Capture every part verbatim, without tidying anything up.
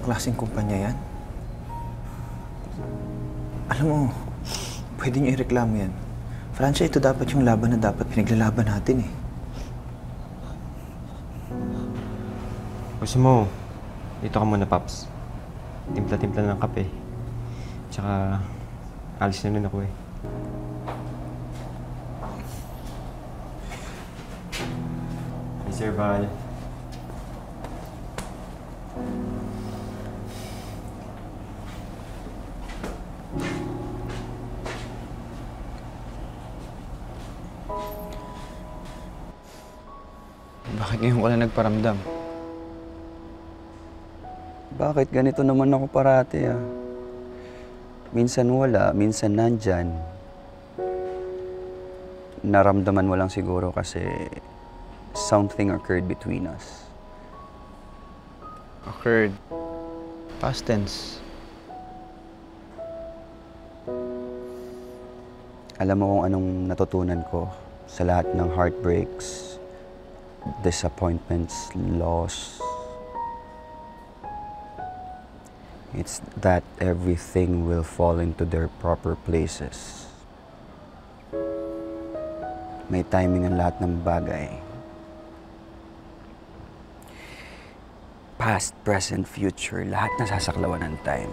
Anong klaseng kumpanya yan? Alam mo, pwede niyo ireklamo yan. Francia, ito dapat yung laban na dapat pinaglalaban natin eh. Gusto mo, dito ka muna, Paps. Timpla-timpla ng kape. Tsaka, alis na rin ako eh. Hey, Sir Val. Bakit ngayon ko lang nagparamdam? Bakit ganito naman ako parati ah? Minsan wala, minsan nandyan. Naramdaman mo lang siguro kasi something occurred between us. Occurred? Past tense. Alam mo kung anong natutunan ko sa lahat ng heartbreaks, disappointments, loss. It's that everything will fall into their proper places. May timing ang lahat ng bagay. Past, present, future, lahat nasasaklawan ng time.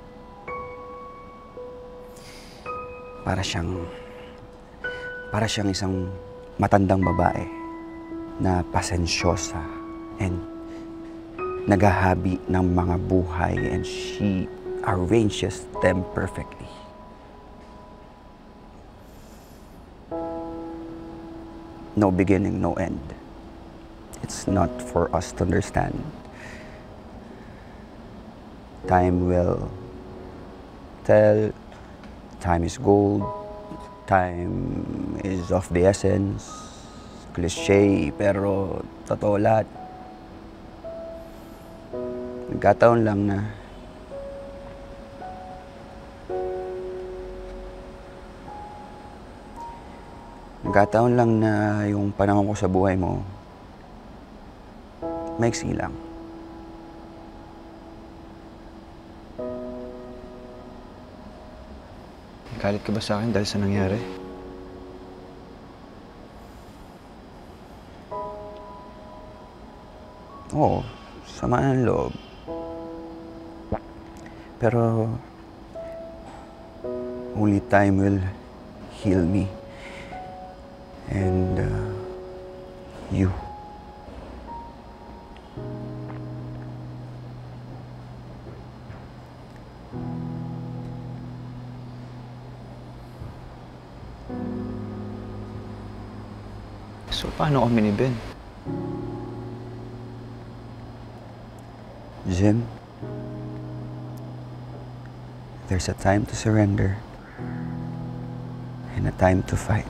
Para siyang, para siyang isang matandang babae na pasensyosa and naghahabi ng mga buhay and she arranges them perfectly. No beginning, no end. It's not for us to understand. Time will tell. Time is gold. Time is of the essence. Cliché, pero totoo lahat. Nagkataon lang na Nagkataon lang na yung panahon ko sa buhay mo maiksi lang. Galit ka ba sa akin dahil sa nangyari? Oo, sama ng loob. Pero only time will heal me. And uh, you. So, paano kami ni Ben? Jim, there's a time to surrender and a time to fight.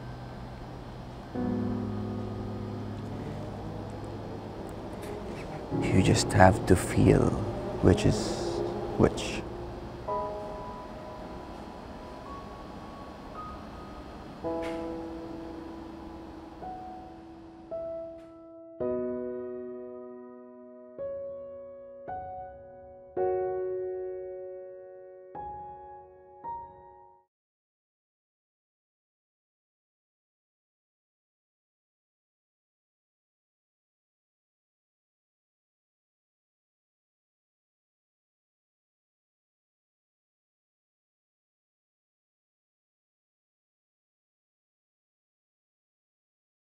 You just have to feel which is which.